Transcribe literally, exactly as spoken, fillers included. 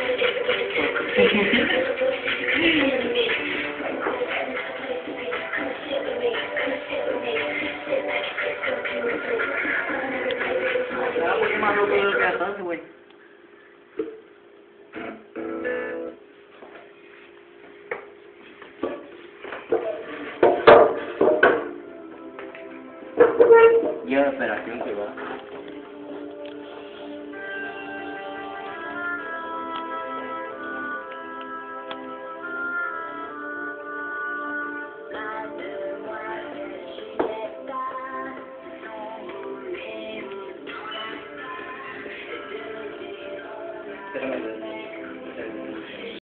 Qué malo que el cartón, güey. Lleva operación que va.